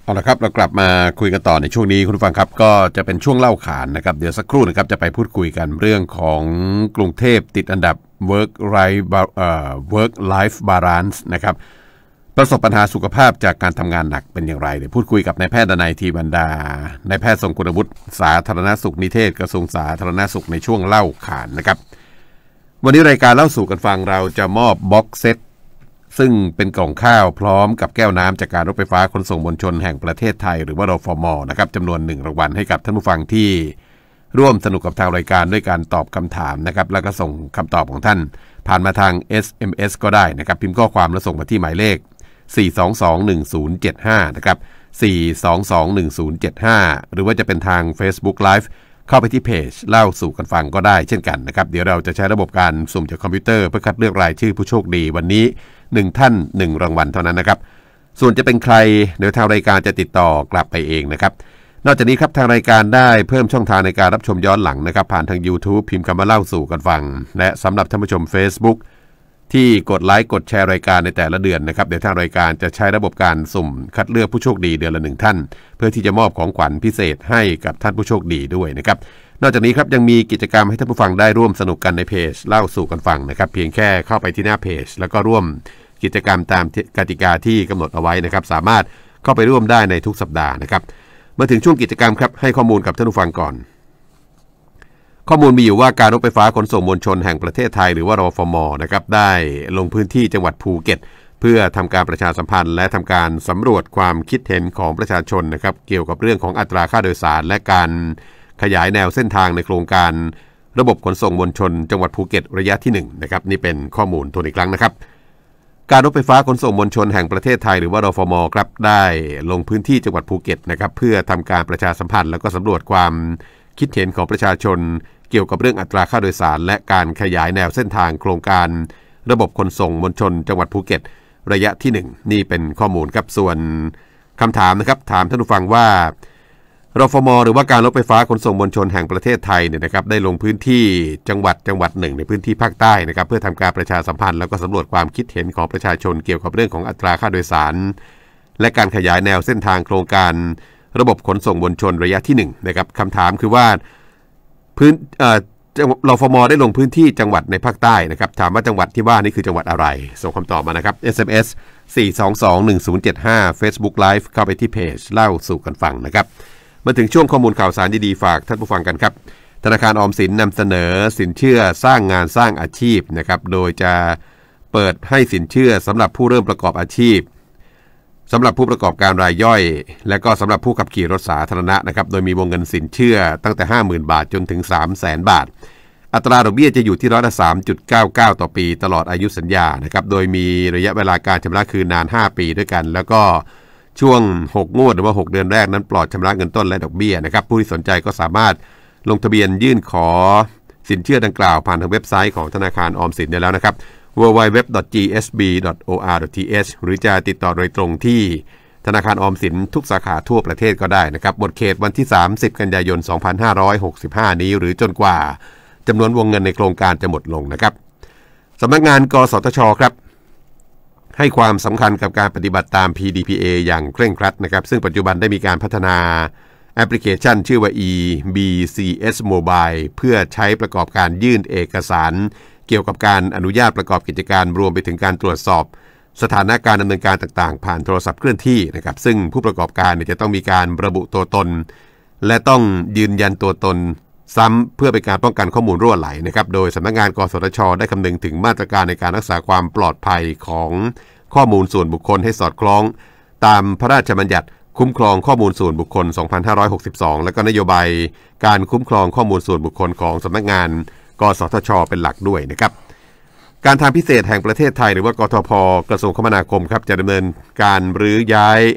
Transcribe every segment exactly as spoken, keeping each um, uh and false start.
เอาละครับเรากลับมาคุยกันต่อในช่วงนี้คุณผู้ฟังครับก็จะเป็นช่วงเล่าขานนะครับเดี๋ยวสักครู่นะครับจะไปพูดคุยกันเรื่องของกรุงเทพติดอันดับ work life work life balance นะครับประสบปัญหาสุขภาพจากการทำงานหนักเป็นอย่างไรเดี๋ยวพูดคุยกับนายแพทย์ดนัยทีบรรดานายแพทย์ทรงคุณวุฒิสาธารณสุขนิเทศกระทรวงสาธารณสุขในช่วงเล่าขานนะครับวันนี้รายการเล่าสู่กันฟังเราจะมอบบ็อกเซตซึ่งเป็นกล่องข้าวพร้อมกับแก้วน้ำจากการรถไฟฟ้าขนส่งมวลชนแห่งประเทศไทยหรือว่ารฟม.นะครับจำนวนหนึ่งรางวัลให้กับท่านผู้ฟังที่ร่วมสนุกกับทางรายการด้วยการตอบคำถามนะครับแล้วก็ส่งคำตอบของท่านผ่านมาทาง เอส เอ็ม เอส ก็ได้นะครับพิมพ์ข้อความแล้วส่งมาที่หมายเลขสี่ สอง สอง หนึ่ง ศูนย์ เจ็ด ห้านะครับสี่ สอง สอง หนึ่ง ศูนย์ เจ็ด ห้าหรือว่าจะเป็นทาง Facebook Live เข้าไปที่เพจเล่าสู่กันฟังก็ได้เช่นกันนะครับเดี๋ยวเราจะใช้ระบบการสุ่มจากคอมพิวเตอร์เพื่อคัดเลือกรายชื่อผู้โชคดีวันนี้หนึ่งท่านหนึ่งรางวัลเท่านั้นนะครับส่วนจะเป็นใครเดี๋ยวทางรายการจะติดต่อกลับไปเองนะครับนอกจากนี้ครับทางรายการได้เพิ่มช่องทางในการรับชมย้อนหลังนะครับผ่านทาง YouTube พิมพ์คำว่าเล่าสู่กันฟังและสำหรับท่านผู้ชม Facebook ที่กดไลค์กดแชร์รายการในแต่ละเดือนนะครับเดี๋ยวทางรายการจะใช้ระบบการสุ่มคัดเลือกผู้โชคดีเดือนละหนึ่งท่านเพื่อที่จะมอบของขวัญพิเศษให้กับท่านผู้โชคดีด้วยนะครับนอกจากนี้ครับยังมีกิจกรรมให้ท่านผู้ฟังได้ร่วมสนุกกันในเพจเล่าสู่กันฟังนะครับเพียงแค่เข้าไปที่หน้าเพจแล้วก็ร่วมกิจกรรมตามกติกาที่กำหนดเอาไว้นะครับสามารถเข้าไปร่วมได้ในทุกสัปดาห์นะครับมาถึงช่วงกิจกรรมครับให้ข้อมูลกับท่านผู้ฟังก่อนข้อมูลมีอยู่ว่าการรถไฟฟ้าขนส่งมวลชนแห่งประเทศไทยหรือว่ารฟม.นะครับได้ลงพื้นที่จังหวัดภูเก็ตเพื่อทำการประชาสัมพันธ์และทำการสำรวจความคิดเห็นของประชาชนนะครับเกี่ยวกับเรื่องของอัตราค่าโดยสารและการขยายแนวเส้นทางในโครงการระบบขนส่งมวลชนจังหวัดภูเก็ตระยะที่หนึ่งนะครับนี่เป็นข้อมูลตัวอีกครั้งนะครับการรถไฟฟ้าขนส่งมวลชนแห่งประเทศไทยหรือว่ารฟม.ครับได้ลงพื้นที่จังหวัดภูเก็ตนะครับเพื่อทำการประชาสัมพันธ์แล้วก็สำรวจความคิดเห็นของประชาชนเกี่ยวกับเรื่องอัตราค่าโดยสารและการขยายแนวเส้นทางโครงการระบบขนส่งมวลชนจังหวัดภูเก็ตระยะที่หนึ่งนี่เป็นข้อมูลครับส่วนคำถามนะครับถามท่านผู้ฟังว่ารฟม.หรือว่าการรถไฟฟ้าขนส่งมวลชนแห่งประเทศไทยเนี่ยนะครับได้ลงพื้นที่จังหวัดจังหวัดหนึ่งในพื้นที่ภาคใต้นะครับเพื่อทำการประชาสัมพันธ์แล้วก็สำรวจความคิดเห็นของประชาชนเกี่ยวกับเรื่องของอัตราค่าโดยสารและการขยายแนวเส้นทางโครงการระบบขนส่งมวลชนระยะที่หนึ่งนะครับคำถามคือว่าพื้นรฟม.ได้ลงพื้นที่จังหวัดในภาคใต้นะครับถามว่าจังหวัดที่ว่านี่คือจังหวัดอะไรส่งคำตอบมานะครับ เอส เอ็ม เอส สี่ สอง สอง หนึ่ง ศูนย์ เจ็ด ห้า Facebook Live เข้าไปที่เพจเล่าสู่กันฟังนะครับมาถึงช่วงข้อมูลข่าวสารดีๆฝากท่านผู้ฟังกันครับธนาคารออมสินนำเสนอสินเชื่อสร้างงานสร้างอาชีพนะครับโดยจะเปิดให้สินเชื่อสำหรับผู้เริ่มประกอบอาชีพสำหรับผู้ประกอบการรายย่อยและก็สำหรับผู้ขับขี่รถสาธารณะนะครับโดยมีวงเงินสินเชื่อตั้งแต่ ห้าหมื่น บาทจนถึง สามแสน บาทอัตราดอกเบี้ยจะอยู่ที่ร้อยละ สามจุดเก้าเก้า ต่อปีตลอดอายุสัญญานะครับโดยมีระยะเวลาการชำระคืนนานห้าปีด้วยกันแล้วก็ช่วงหกงวดหรือว่าหกเดือนแรกนั้นปลอดชำระเงินต้นและดอกเบี้ยนะครับผู้ที่สนใจก็สามารถลงทะเบียนยื่นขอสินเชื่อดังกล่าวผ่านทางเว็บไซต์ของธนาคารออมสินได้แล้วนะครับ ดับเบิลยู ดับเบิลยู ดับเบิลยู ดอท จี เอส บี ดอท โอ อาร์ ดอท ที เอช หรือจะติดต่อโดยตรงที่ธนาคารออมสินทุกสาขาทั่วประเทศก็ได้นะครับหมดเขตวันที่สามสิบกันยายนสองพันห้าร้อยหกสิบห้านี้หรือจนกว่าจำนวนวงเงินในโครงการจะหมดลงนะครับสำนักงานกสทช.ครับให้ความสำคัญกับการปฏิบัติตาม พี ดี พี เอ อย่างเคร่งครัดนะครับซึ่งปัจจุบันได้มีการพัฒนาแอปพลิเคชันชื่อว่า อี บี ซี เอส Mobile เพื่อใช้ประกอบการยื่นเอกสารเกี่ยวกับการอนุญาตประกอบกิจการรวมไปถึงการตรวจสอบสถานะการดำเนินการต่างๆผ่านโทรศัพท์เคลื่อนที่นะครับซึ่งผู้ประกอบการเนี่ยจะต้องมีการระบุตัวตนและต้องยืนยันตัวตนซ้ำเพื่อเป็นการป้องกันข้อมูลรั่วไหลนะครับโดยสำนักงานกสทช.ได้คำนึงถึงมาตรการในการรักษาความปลอดภัยของข้อมูลส่วนบุคคลให้สอดคล้องตามพระราชบัญญัติคุ้มครองข้อมูลส่วนบุคคลสองพันห้าร้อยหกสิบสองและก็นโยบายการคุ้มครองข้อมูลส่วนบุคคลของสำนักงานกสทช.เป็นหลักด้วยนะครับการทางพิเศษแห่งประเทศไทยหรือว่ากทพ.กระทรวงคมนาคมครับจะดำเนินการรื้อย้าย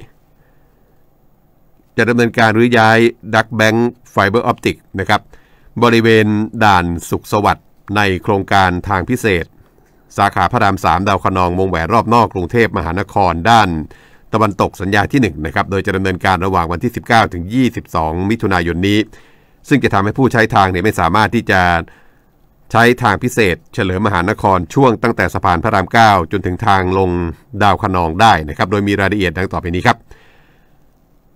จะดำเนินการรื้อย้ายดักแบงค์ไฟเบอร์ออปติกนะครับบริเวณด่านสุขสวัสดิ์ในโครงการทางพิเศษสาขาพระรามสามดาวคะนองวงแหวนรอบนอกกรุงเทพมหานครด้านตะวันตกสัญญาที่หนึ่งนะครับโดยจะดำเนินการระหว่างวันที่สิบเก้าถึงยี่สิบสองมิถุนายนนี้ซึ่งจะทำให้ผู้ใช้ทางเนี่ยไม่สามารถที่จะใช้ทางพิเศษเฉลิมมหานครช่วงตั้งแต่สะพานพระรามเก้าจนถึงทางลงดาวคะนองได้นะครับโดยมีรายละเอียดดังต่อไปนี้ครับ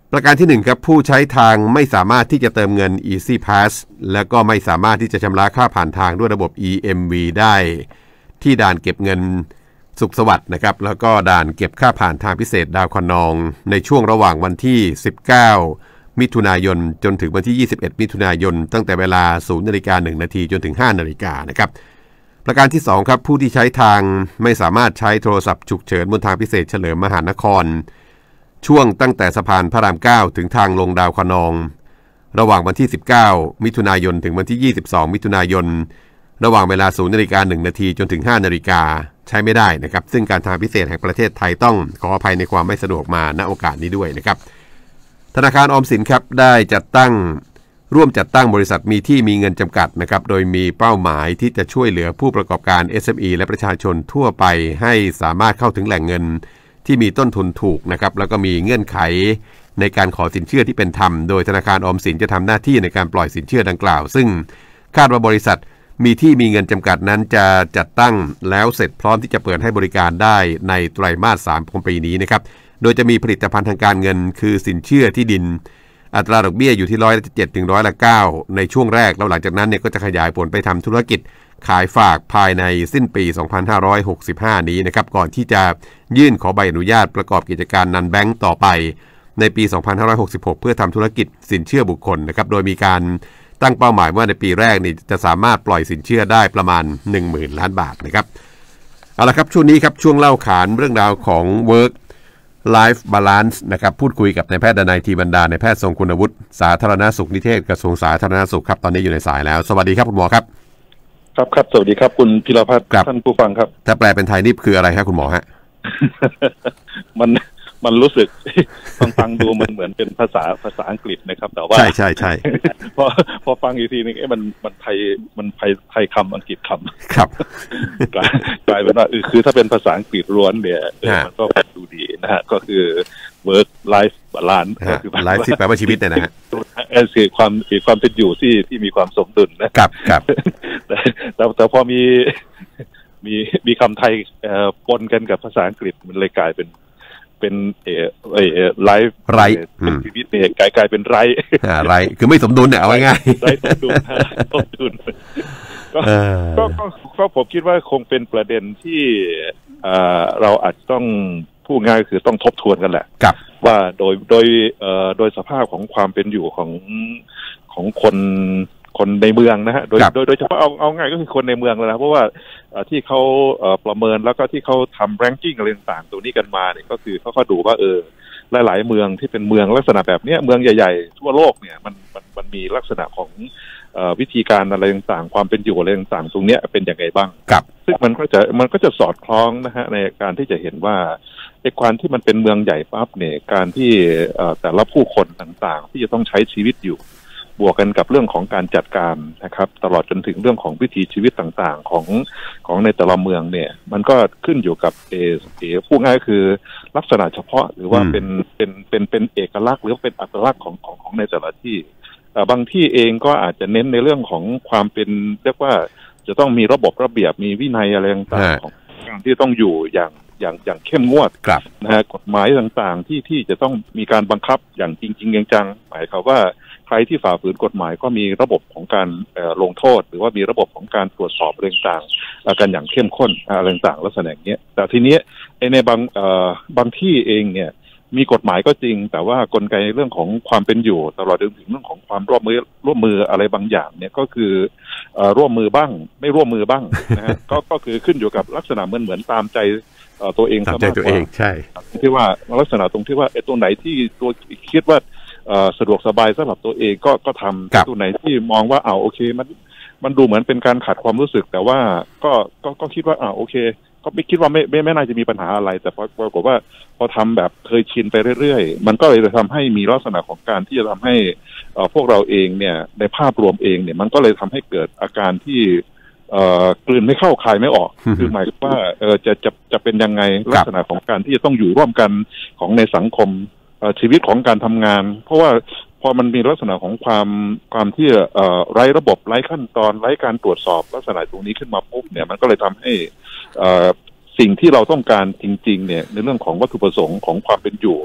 ประการที่หนึ่งครับผู้ใช้ทางไม่สามารถที่จะเติมเงิน Easy Pass และก็ไม่สามารถที่จะชำระค่าผ่านทางด้วยระบบ อี เอ็ม วี ได้ที่ด่านเก็บเงินสุขสวัสดิ์นะครับแล้วก็ด่านเก็บค่าผ่านทางพิเศษดาวคะนองในช่วงระหว่างวันที่สิบเก้ามิถุนายนจนถึงวันที่ยี่สิบเอ็ดมิถุนายนตั้งแต่เวลา ศูนย์นาฬิกาหนึ่งนาทีจนถึง ห้านาฬิกานะครับประการที่สองครับผู้ที่ใช้ทางไม่สามารถใช้โทรศัพท์ฉุกเฉินบนทางพิเศษเฉลิมมหานครช่วงตั้งแต่สะพานพระรามเก้าถึงทางลงดาวคะนองระหว่างวันที่สิบเก้ามิถุนายนถึงวันที่ยี่สิบสองมิถุนายนระหว่างเวลา ศูนย์นาฬิกาหนึ่งนาทีจนถึง ห้านาฬิกาใช้ไม่ได้นะครับซึ่งการทางพิเศษแห่งประเทศไทยต้องขออภัยในความไม่สะดวกมาณโอกาสนี้ด้วยนะครับธนาคารออมสินครับได้จัดตั้งร่วมจัดตั้งบริษัทมีที่มีเงินจำกัดนะครับโดยมีเป้าหมายที่จะช่วยเหลือผู้ประกอบการ เอส เอ็ม อี และประชาชนทั่วไปให้สามารถเข้าถึงแหล่งเงินที่มีต้นทุนถูกนะครับแล้วก็มีเงื่อนไขในการขอสินเชื่อที่เป็นธรรมโดยธนาคารออมสินจะทำหน้าที่ในการปล่อยสินเชื่อดังกล่าวซึ่งคาดว่าบริษัทมีที่มีเงินจำกัดนั้นจะจัดตั้งแล้วเสร็จพร้อมที่จะเปิดให้บริการได้ในไตรมาสสามของปีนี้นะครับโดยจะมีผลิตภัณฑ์ทางการเงินคือสินเชื่อที่ดินอัตราดอกเบี้ยอยู่ที่ร้อยละเจ็ดถึงร้อยละเก้าในช่วงแรกแล้วหลังจากนั้นเนี่ยก็จะขยายผลไปทำธุรกิจขายฝากภายในสิ้นปีสองพันห้าร้อยหกสิบห้านี้นะครับก่อนที่จะยื่นขอใบอนุญาตประกอบกิจการนันแบงก์ต่อไปในปีสองพันห้าร้อยหกสิบหกเพื่อทำธุรกิจสินเชื่อบุคคลนะครับโดยมีการตั้งเป้าหมายว่าในปีแรกนี่จะสามารถปล่อยสินเชื่อได้ประมาณ หนึ่งหมื่น ล้านบาทนะครับเอาละครับช่วงนี้ครับช่วงเล่าขานเรื่องราวของ Work Life Balance นะครับพูดคุยกับนายแพทย์ดนัย ทีบรรดานายแพทย์ทรงคุณวุฒิสาธารณสุขนิเทศกระทรวงสาธารณสุขครับตอนนี้อยู่ในสายแล้วสวัสดีครับคุณหมอครับครับครับสวัสดีครับคุณพิรพัฒน์ท่านผู้ฟังครับถ้าแปลเป็นไทยนี่คืออะไรครับคุณหมอฮะมันมันรู้สึกฟังฟังดูมันเหมือนเป็นภาษาภาษาอังกฤษนะครับแต่ว่าใช่ใช่ใช่พอพอฟังอีกทีนึงเอ๊ะมันมันไทยมันไทยไทยคำอังกฤษคำครับกลายกลายเป็นว่าคือถ้าเป็นภาษาอังกฤษล้วนเนี่ยมันก็ดูดีนะฮะก็คือ work life balance ก็คือ life ที่แปลว่าชีวิตเนี่ยนะฮะคือความคือความเป็นอยู่ที่ที่มีความสมดุลนะครับครับแต่แต่แต่พอมีมีมีคำไทยปนกันกับภาษาอังกฤษมันเลยกลายเป็นเป็นเออเออไลฟ์ไรเป็นชีวิตเนี่ยกลายกลายเป็นไรอ่าไรคือไม่สมดุลเนี่ยเอาง่ายๆไรสมดุลสมดุลก็ก็ก็ผมคิดว่าคงเป็นประเด็นที่เราอาจจะต้องพูดง่ายคือต้องทบทวนกันแหละว่าโดยโดยโดยสภาพของความเป็นอยู่ของของคนคนในเมืองนะฮะโดยโดยโดยเฉพาะเอาเอาง่ายก็คือคนในเมืองเลยนะเพราะว่าที่เขาประเมินแล้วก็ที่เขาทำแรงกิ้งอะไรต่างๆตัวนี้กันมาเนี่ยก็คือเขาก็ดูว่าเออหลายๆเมืองที่เป็นเมืองลักษณะแบบนี้เมืองใหญ่ๆทั่วโลกเนี่ยมันมันมันมีลักษณะของวิธีการอะไรต่างๆความเป็นอยู่อะไรต่างๆตรงนี้เป็นอย่างไรบ้างซึ่งมันก็จะมันก็จะสอดคล้องนะฮะในการที่จะเห็นว่าไอ้ความที่มันเป็นเมืองใหญ่ปั๊บเนี่ยการที่แต่ละผู้คนต่างๆที่จะต้องใช้ชีวิตอยู่บวกกันกับเรื่องของการจัดการนะครับตลอดจนถึงเรื่องของวิถีชีวิตต่างๆของของในแต่ละเมืองเนี่ยมันก็ขึ้นอยู่กับเอเอพูดง่ายก็คือลักษณะเฉพาะหรือว่าเป็นเป็นเป็นเป็นเอกลักษณ์หรือเป็นอัตลักษณ์ของของของในแต่ละที่บางที่เองก็อาจจะเน้นในเรื่องของความเป็นเรียกว่าจะต้องมีระบบระเบียบมีวินัยอะไรต่างๆของการที่ต้องอยู่อย่างอย่างอย่างเข้มงวดนะฮะกฎหมายต่างๆที่ที่จะต้องมีการบังคับอย่างจริงๆจังๆหมายความว่าใครที่ฝ่าฝืนกฎหมายก็มีระบบของการลงโทษหรือว่ามีระบบของการตรวจสอบเรื่องต่างๆกันอย่างเข้มข้นอะไรต่างๆลักษณะอย่างนี้แต่ทีนี้ในบางบางที่เองเนี่ยมีกฎหมายก็จริงแต่ว่ากลไกเรื่องของความเป็นอยู่ตลอดถึงเรื่องของความร่วมมือร่วมมืออะไรบางอย่างเนี่ยก็คือร่วมมือบ้างไม่ร่วมมือบ้างนะฮะก็ก็คือขึ้นอยู่กับลักษณะเหมือนเหมือนตามใจตัวเองตามใจตัวเองใช่ที่ว่าลักษณะตรงที่ว่าไอ้ตัวไหนที่ตัวคิดว่าสะดวกสบายสำหรับตัวเองก็ก็ทำตัวไหนที่มองว่าเอาโอเคมันมันดูเหมือนเป็นการขัดความรู้สึกแต่ว่าก็ก็ก็คิดว่าอ่าโอเคก็ไม่คิดว่าไม่ไม่ไม่น่าจะมีปัญหาอะไรแต่ปรากฏว่าพอทำแบบเคยชินไปเรื่อยๆมันก็เลยทำให้มีลักษณะของการที่จะทำให้พวกเราเองเนี่ยในภาพรวมเองเนี่ยมันก็เลยทำให้เกิดอาการที่กลืนไม่เข้าคายไม่ออกคือหมายว่าเออจะจะจะเป็นยังไงลักษณะของการที่จะต้องอยู่ร่วมกันของในสังคมชีวิตของการทำงานเพราะว่าพอมันมีลักษณะของความความที่ไร้ระบบไร้ขั้นตอนไร้การตรวจสอบลักษณะตรงนี้ขึ้นมาปุ๊บเนี่ยมันก็เลยทำให้สิ่งที่เราต้องการจริงๆเนี่ยในเรื่องของวัตถุประสงค์ของความเป็นอยู่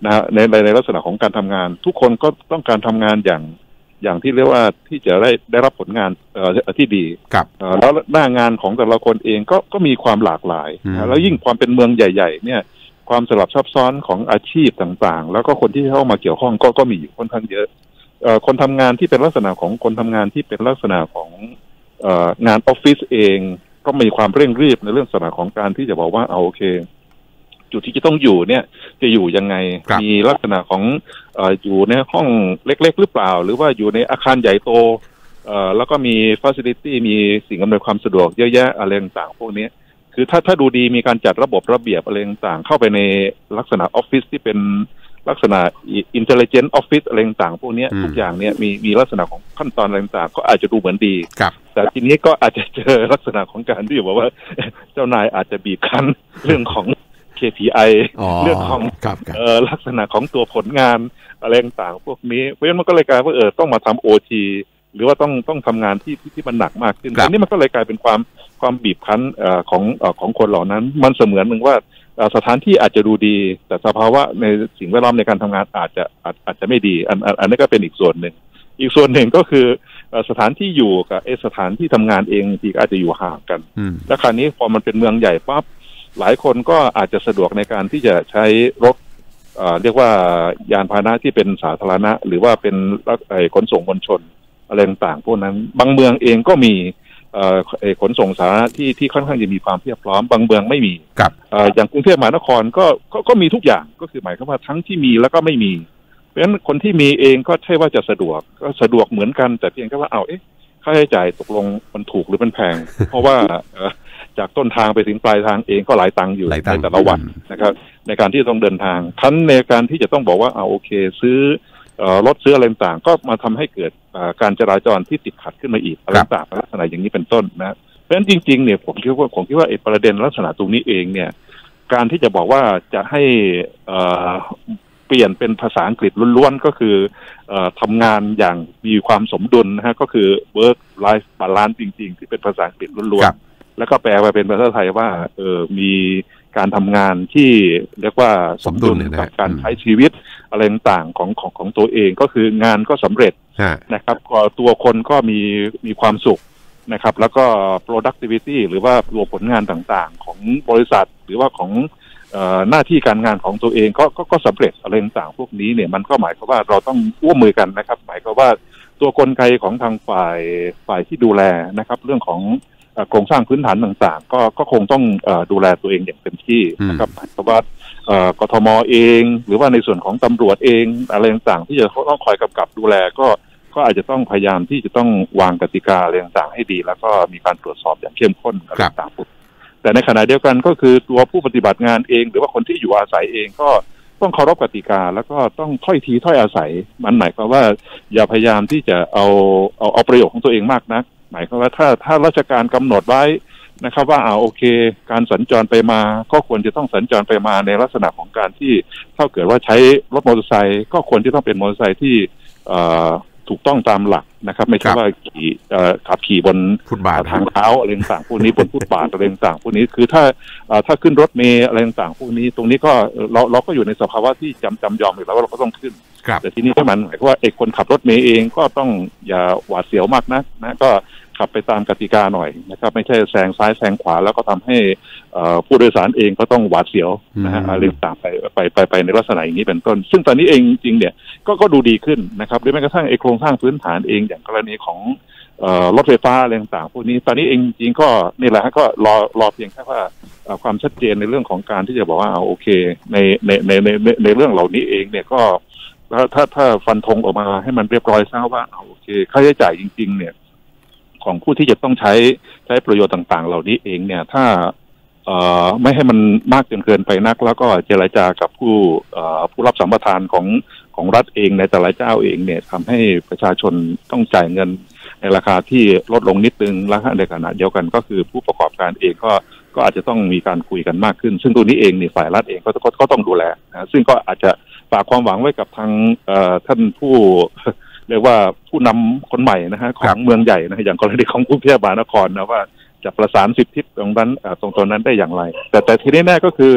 นะในในในลักษณะของการทำงานทุกคนก็ต้องการทำงานอย่างอย่างที่เรียกว่าที่จะได้ได้รับผลงานเอ่อที่ดีแล้วหน้างานของแต่ละคนเองก็ก็มีความหลากหลายนะแล้วยิ่งความเป็นเมืองใหญ่ๆเนี่ยความสลับซับซ้อนของอาชีพต่างๆแล้วก็คนที่เข้ามาเกี่ยวข้องก็ก็มีอยู่ค่อนข้างเยอะเอ่อคนทำงานที่เป็นลักษณะของคนทำงานที่เป็นลักษณะของเอ่องานออฟฟิศเองก็มีความเร่งรีบในเรื่องลักษณะของการที่จะบอกว่าเอาโอเคจุดที่จะต้องอยู่เนี่ยจะอยู่ยังไงมีลักษณะของเอ่ออยู่ในห้องเล็กๆหรือเปล่าหรือว่าอยู่ในอาคารใหญ่โตเอ่อแล้วก็มีฟาซิลิตี้มีสิ่งอำนวยความสะดวกเยอะแยะอะไรต่างๆพวกนี้คือถ้าถ้าดูดีมีการจัดระบบระเบียบอะไรต่างๆเข้าไปในลักษณะออฟฟิศที่เป็นลักษณะ intelligent office อะไรต่างๆพวกนี้ทุกอย่างเนี่ยมีมีลักษณะของขั้นตอนอะไรต่างๆก็อาจจะดูเหมือนดีแต่ทีนี้ก็อาจจะเจอลักษณะของการที่บอกว่าเจ้านายอาจจะบีบคั้นเรื่องของ เค พี ไอ เรื่องของเอ่อลักษณะของตัวผลงานอะไรต่างๆพวกนี้เพราะฉะนั้นมันก็เลยกลายว่าเออต้องมาทำ โอ ที หรือว่าต้องต้องทำงานที่ที่ที่มันหนักมากขึ้นอันนี้มันก็เลยกลายเป็นความความบีบคั้นเอ่อของเอ่อของคนเหล่านั้นมันเสมือนหนึ่งว่าสถานที่อาจจะดูดีแต่สภาวะในสิ่งแวดล้อมในการทำงานอาจจะอาจอาจจะไม่ดีอันอันนี้ก็เป็นอีกส่วนหนึ่งอีกส่วนหนึ่งก็คือสถานที่อยู่กับไอสถานที่ทำงานเองที่อาจจะอยู่ห่างกันและคราวนี้พอมันเป็นเมืองใหญ่ปั๊บหลายคนก็อาจจะสะดวกในการที่จะใช้รถเอ่อเรียกว่ายานพาหนะที่เป็นสาธารณะหรือว่าเป็นขนส่งมวลชนอะไรต่างๆพวกนั้นบางเมืองเองก็มีเอ่อขนส่งสาธารณะที่ที่ค่อนข้างจะมีความเพียบพร้อมบางเมืองไม่มีครับเอ่ออย่างกรุงเทพมหานครก็ก็ก็มีทุกอย่างก็คือหมายความว่าทั้งที่มีแล้วก็ไม่มีเพราะฉะนั้นคนที่มีเองก็ใช่ว่าจะสะดวกก็สะดวกเหมือนกันแต่เพียงแค่ว่าเอาเอ๊ะค่าใช้จ่ายตกลงมันถูกหรือมันแพง เพราะว่าจากต้นทางไปถึงปลายทางเองก็หลายตังค์อยู่ในแต่ละวันนะครับในการที่ต้องเดินทางทั้งในการที่จะต้องบอกว่าเอาโอเคซื้อรถซื้ออะไรต่างก็มาทำให้เกิดการจราจรที่ติดขัดขึ้นมาอีกอะไรต่างลักษณะอย่างนี้เป็นต้นนะเพราะฉะนั้นจริงๆเนี่ยผมคิดว่าผมคิดว่าไอ้ประเด็นลักษณะตรงนี้เองเนี่ยการที่จะบอกว่าจะให้เปลี่ยนเป็นภาษาอังกฤษล้วนๆก็คือทำงานอย่างมีความสมดุลนะฮะก็คือ work life balance จริงๆที่เป็นภาษาอังกฤษล้วนๆแล้วก็แปลมาเป็นภาษาไทยว่าเออมีการทำงานที่เรียกว่าสมดุลกับการใช้ชีวิตอะไรต่างๆของของของตัวเองก็คืองานก็สำเร็จนะครับตัวคนก็มีมีความสุขนะครับแล้วก็ productivity หรือว่าตัวผลงานต่างๆของบริษัทหรือว่าของหน้าที่การงานของตัวเองก็ก็ก็สำเร็จอะไรต่างๆพวกนี้เนี่ยมันก็หมายความว่าเราต้องร่วมมือกันนะครับหมายความว่าตัวกลไกของทางฝ่ายฝ่ายที่ดูแลนะครับเรื่องของโครงสร้างพื้นฐานต่างๆก็ก็คงต้องดูแลตัวเองอย่างเต็มที่นะครับเพราะว่ากทมเองหรือว่าในส่วนของตำรวจเองอะไรต่างๆที่จะต้องคอยกำกับดูแลก็ก็อาจจะต้องพยายามที่จะต้องวางกติกาอะไรต่างๆให้ดีแล้วก็มีการตรวจสอบอย่างเข้มข้นอะไรต่างๆแต่ในขณะเดียวกันก็คือตัวผู้ปฏิบัติงานเองหรือว่าคนที่อยู่อาศัยเองก็ต้องเคารพกติกาแล้วก็ต้องถ้อยทีถ้อยอาศัยมันหมายความว่าอย่าพยายามที่จะเอาเอาเอาประโยชน์ของตัวเองมากนักหมายความว่าถ้าถ้าราชการกำหนดไว้นะครับว่าอ่าโอเคการสัญจรไปมาก็ควรจะต้องสัญจรไปมาในลักษณะของการที่ถ้าเกิดว่าใช้รถมอเตอร์ไซค์ก็ควรจะต้องเป็นมอเตอร์ไซค์ที่ถูกต้องตามหลักนะครับไม่ใช่ว่าขี่ขับขี่บนฟุตบาททางเท้าอะไรต่างๆพวกนี้บนฟุตบาทอะไรต่างๆพวกนี้คือถ้าถ้าขึ้นรถเมล์อะไรต่างๆพวกนี้ตรงนี้ก็เราเราก็อยู่ในสภาวะที่จำจำยอมอยู่แล้วว่าเราก็ต้องขึ้นแต่ทีนี้ถ้ามันหมายว่าไอ้คนขับรถเมล์เองก็ต้องอย่าหวาดเสียวมากนักนะก็ขับไปตามกติกาหน่อยนะครับไม่ใช่แซงซ้ายแซงขวาแล้วก็ทำให้ผู้โดยสารเองก็ต้องหวาดเสียวนะฮะอะไรต่างไปไปไปไปในลักษณะอย่างนี้เป็นต้นซึ่งตอนนี้เองจริงเนี่ยก็ก็ดูดีขึ้นนะครับหรือแม้กระทั่งไอ้โครงสร้างพื้นฐานเองอย่างกรณีของรถไฟฟ้าอะไรต่างๆพวกนี้ตอนนี้เองจริงก็นี่แหละก็รอรอเพียงแค่ว่าความชัดเจนในเรื่องของการที่จะบอกว่าเอาโอเคในในในในในเรื่องเหล่านี้เองเนี่ยก็ถ้าถ้าถ้าฟันธงออกมาให้มันเรียบร้อยซะว่าเอาโอเคค่าใช้จ่ายจริงๆเนี่ยของผู้ที่จะต้องใช้ใช้ประโยชน์ต่างๆเหล่านี้เองเนี่ยถ้าเอ่อไม่ให้มันมากจนเกินไปนักแล้วก็เจรจากับผู้เอ่อผู้รับสัมปทานของของรัฐเองในแต่ละเจ้าเองเนี่ยทำให้ประชาชนต้องจ่ายเงินในราคาที่ลดลงนิดนึงและในขณะเดียวกันก็คือผู้ประกอบการเองก็ก็อาจจะต้องมีการคุยกันมากขึ้นซึ่งตัวนี้เองนี่ฝ่ายรัฐเองก็ก็ก็ต้องดูแลนะซึ่งก็อาจจะฝากความหวังไว้กับทางเอ่อท่านผู้เรียกว่าผู้นำคนใหม่นะฮะของเมืองใหญ่นะอย่างกรณีของกรุงเทพมหานครนะว่าจะประสานสิทธิตรงนั้นตรงตรงนั้นได้อย่างไรแต่แต่ทีนี้แน่ก็คือ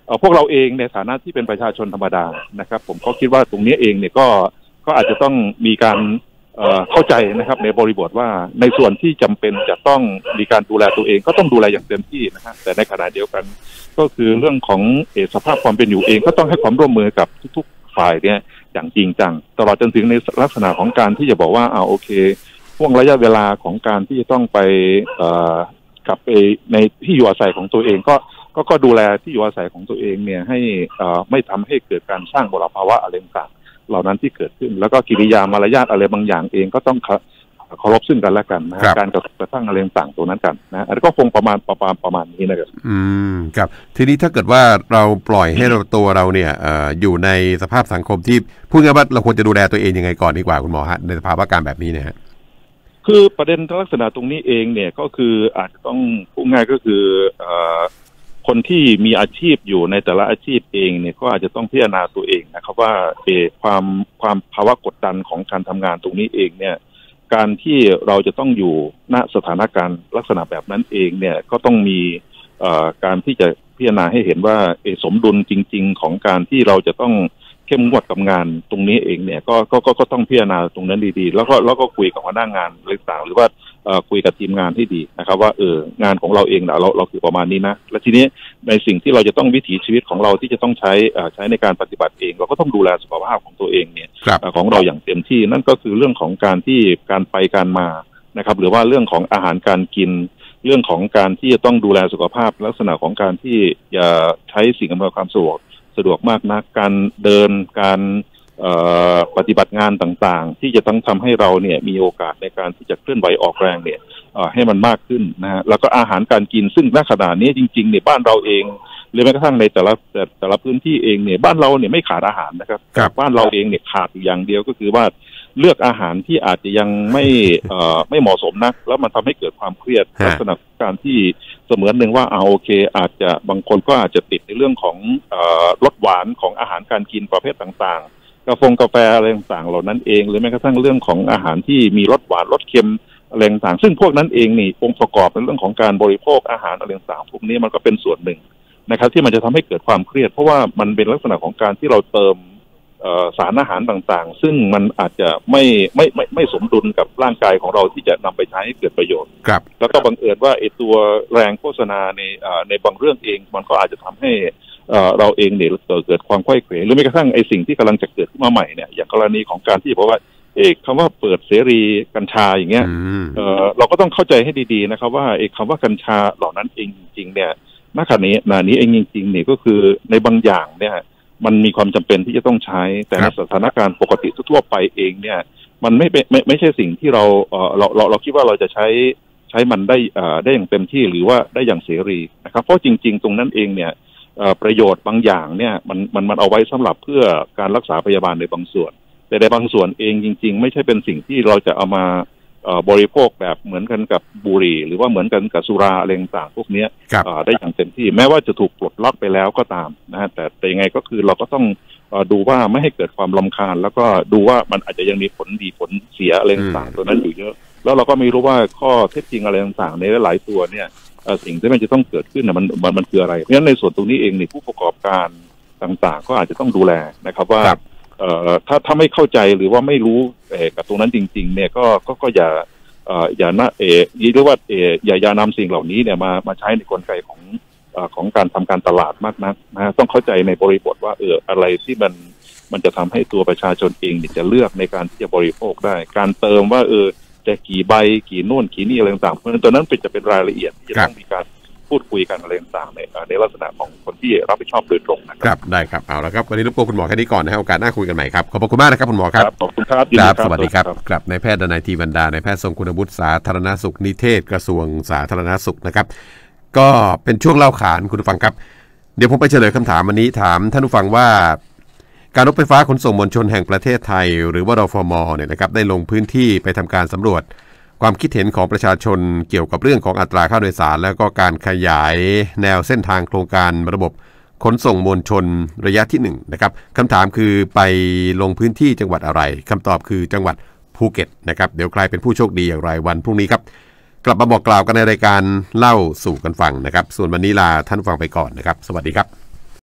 พวกเราเองในฐานะที่เป็นประชาชนธรรมดานะครับผมก็คิดว่าตรงนี้เองเนี่ยก็ก็อาจจะต้องมีการเข้าใจนะครับในบริบทว่าในส่วนที่จำเป็นจะต้องมีการดูแลตัวเองก็ต้องดูแลอย่างเต็มที่นะครับแต่ในขณะเดียวกันก็คือเรื่องของสภาพความเป็นอยู่เองก็ต้องให้ความร่วมมือกับทุกๆฝ่ายเนี่ยอย่างจริงจังตลอดจนถึงในลักษณะของการที่จะบอกว่าเอาโอเคช่วงระยะเวลาของการที่จะต้องไปกลับไปในที่อยู่อาศัยของตัวเองก็ก็ก็ดูแลที่อยู่อาศัยของตัวเองเนี่ยให้ไม่ทำให้เกิดการสร้างมลภาวะอะไรต่างเหล่านั้นที่เกิดขึ้นแล้วก็กิริยามารยาทอะไรบางอย่างเองก็ต้องเคารพซึ่งกันและกันนะการกระทั่งอะไรต่างตัวนั้นกันนะอันนี้ก็คงประมาณประมาณประมาณนี้นะครับอืมครับทีนี้ถ้าเกิดว่าเราปล่อยให้เราตัวเราเนี่ยเอ่ออยู่ในสภาพสังคมที่พูดง่ายว่าเราควรจะดูแลตัวเองยังไงก่อนดีกว่าคุณหมอฮะในสภาวะการแบบนี้เนี่ยฮะคือประเด็นลักษณะตรงนี้เองเนี่ยก็คืออาจจะต้องพูดง่ายก็คือเอ่อคนที่มีอาชีพอยู่ในแต่ละอาชีพเองเนี่ยก็อาจจะต้องพิจารณาตัวเองนะครับว่าเออความความภาวะกดดันของการทำงานตรงนี้เองเนี่ยการที่เราจะต้องอยู่ณสถานการณ์ลักษณะแบบนั้นเองเนี่ยก็ต้องมีเอ่อการที่จะพิจารณาให้เห็นว่าเออสมดุลจริงๆของการที่เราจะต้องเข้มงวดกับงานตรงนี้เองเนี่ยก็ก็ก็ต้องพิจารณาตรงนั้นดีๆแล้วก็แล้วก็คุยกับหัวหน้างานอะไรต่างหรือว่าคุยกับทีมงานให้ดีนะครับว่าเอองานของเราเองนะเราเราคือประมาณนี้นะและทีนี้ในสิ่งที่เราจะต้องวิถีชีวิตของเราที่จะต้องใช้ใช้ในการปฏิบัติเองเราก็ต้องดูแลสุขภาพของตัวเองเนี่ยของเราอย่างเต็มที่นั่นก็คือเรื่องของการที่การไปการมานะครับหรือว่าเรื่องของอาหารการกินเรื่องของการที่จะต้องดูแลสุขภาพลักษณะของการที่อย่าใช้สิ่งอำนวยความสะดวกสะดวกมากนักการเดินการปฏิบัติงานต่างๆที่จะต้องทำให้เราเนี่ยมีโอกาสในการที่จะเคลื่อนไหวออกแรงเนี่ยให้มันมากขึ้นนะฮะแล้วก็อาหารการกินซึ่งณขณะนี้จริงๆเนี่ยบ้านเราเองหรือแม้กระทั่งในแต่ละแต่แต่ละพื้นที่เองเนี่ยบ้านเราเนี่ยไม่ขาดอาหารนะครับแต่บ้านเราเองเนี่ยขาดอยู่อย่างเดียวก็คือว่าเลือกอาหารที่อาจจะยังไม่เอ่อไม่เหมาะสมนักแล้วมันทำให้เกิดความเครียดลักษณะการที่เสมือนหนึ่งว่าเอาโอเคอาจจะบางคนก็อาจจะติดในเรื่องของเอ่อรสหวานของอาหารการกินประเภทต่างๆกาแฟกาแฟอะไรต่างๆเหล่านั้นเองหรือแม้กระทั่งเรื่องของอาหารที่มีรสหวานรสเค็มอะไรต่างๆซึ่งพวกนั้นเองนี่องค์ประกอบในเรื่องของการบริโภคอาหารอะไรต่างๆพวกนี้มันก็เป็นส่วนหนึ่งนะครับที่มันจะทำให้เกิดความเครียดเพราะว่ามันเป็นลักษณะของการที่เราเติมสารอาหารต่างๆซึ่งมันอาจจะไม่ไม่ไม่ไม่สมดุลกับร่างกายของเราที่จะนำไปใช้ให้เกิดประโยชน์ครับแล้วก็บังเอิญว่าไอ้ตัวแรงโฆษณาในในบางเรื่องเองมันก็อาจจะทำให้เราเองเนี่ยเกิดความไขว้เขวหรือแม้กระทั่งไอ้สิ่งที่กำลังจะเกิดขึ้นมาใหม่เนี่ยอย่างกรณีของการที่บอกว่าเอกคำว่าเปิดเสรีกัญชาอย่างเงี้ยเออเราก็ต้องเข้าใจให้ดีๆนะครับว่าเอกคำว่ากัญชาเหล่านั้นเองจริงๆเนี่ยณขณะนี้นานี้เองจริงๆเนี่ยก็คือในบางอย่างเนี่ยมันมีความจำเป็นที่จะต้องใช้แต่ในสถานการณ์ปกติทั่วไปเองเนี่ยมันไม่เป็นไม่ไม่ใช่สิ่งที่เราเออเราเราเราคิดว่าเราจะใช้ใช้มันได้เอ่อได้อย่างเต็มที่หรือว่าได้อย่างเสรีนะครับเพราะจริงๆตรงนั้นเองเนี่ยประโยชน์บางอย่างเนี่ยมันมันมันเอาไว้สำหรับเพื่อการรักษาพยาบาลในบางส่วนแต่ในบางส่วนเองจริงๆไม่ใช่เป็นสิ่งที่เราจะเอามาบริโภคแบบเหมือนกันกับบุหรี่หรือว่าเหมือนกันกับสุราอะไรต่างๆพวกนี้ได้อย่างเต็มที่แม้ว่าจะถูกปลดล็อกไปแล้วก็ตามนะฮะแต่แต่ยังไงก็คือเราก็ต้องดูว่าไม่ให้เกิดความรำคาญแล้วก็ดูว่ามันอาจจะยังมีผลดีผลเสียอะไรต่างๆตัวนั้นอยู่เยอะแล้วเราก็ไม่รู้ว่าข้อเท็จจริงอะไรต่างๆในหลายตัวเนี่ยสิ่งที่มันจะต้องเกิดขึ้นนะมันมันมันคืออะไรเพราะฉะนั้นในส่วนตรงนี้เองนี่ผู้ประกอบการต่างๆก็อาจจะต้องดูแลนะครับว่าเอ่อถ้าถ้าไม่เข้าใจหรือว่าไม่รู้เอ่อกับตรงนั้นจริงๆเนี่ยก็ก็ก็อย่าเอ่ออย่านะเอ่อหรือว่าเอ่ออย่าอย่านำสิ่งเหล่านี้เนี่ยมามาใช้ในกลไกของเอ่อของการทำการตลาดมากนักนะต้องเข้าใจในบริบทว่าเอออะไรที่มันมันจะทำให้ตัวประชาชนเองเนี่ยจะเลือกในการที่จะบริโภคได้การเติมว่าเออจะกี่ใบกี่โน่นกี่นี่อะไรต่างๆเพราะฉะนั้นตัวนั้นเป็นจะเป็นรายละเอียดที่จะต้องมีการพูดคุยกันอะไรต่างๆในในลักษณะของคนที่รับผิดชอบโดยตรงนะครับได้ครับเอาละครับวันนี้รบกวนคุณหมอแค่นี้ก่อนนะฮะโอกาสหน้าคุยกันใหม่ครับขอบคุณมากนะครับคุณหมอครับขอบคุณครับครับสวัสดีครับกลับนายแพทย์ดนัย ทีบรรดานายแพทย์ทรงคุณวุฒิสาธารณสุขนิเทศกระทรวงสาธารณสุขนะครับก็เป็นช่วงเล่าขานคุณผู้ฟังครับเดี๋ยวผมไปเฉลยคำถามวันนี้ถามท่านผู้ฟังว่าการรถไฟฟ้าขนส่งมวลชนแห่งประเทศไทยหรือว่ารฟม.เนี่ยนะครับได้ลงพื้นที่ไปทำการสำรวจความคิดเห็นของประชาชนเกี่ยวกับเรื่องของอัตราค่าโดยสารแล้วก็การขยายแนวเส้นทางโครงการระบบขนส่งมวลชนระยะที่หนึ่งนะครับคำถามคือไปลงพื้นที่จังหวัดอะไรคำตอบคือจังหวัดภูเก็ตนะครับเดี๋ยวใครเป็นผู้โชคดีอย่างไรวันพรุ่งนี้ครับกลับมาบอกกล่าวกันในรายการเล่าสู่กันฟังนะครับส่วนวันนี้ลาท่านฟังไปก่อนนะครับสวัสดีครับ